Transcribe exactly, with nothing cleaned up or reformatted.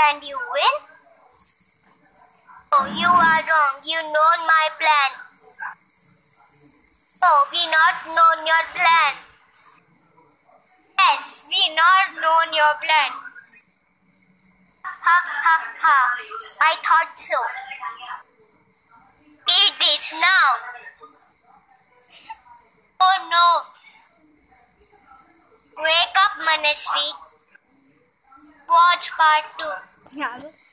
and you win? Oh, you are wrong. You know my plan. Oh, we not known your plan. Yes, we not known your plan. Ha ha ha. I thought so. Eat this now. Oh no. Wake up, Manasvi. Watch part two. Yeah.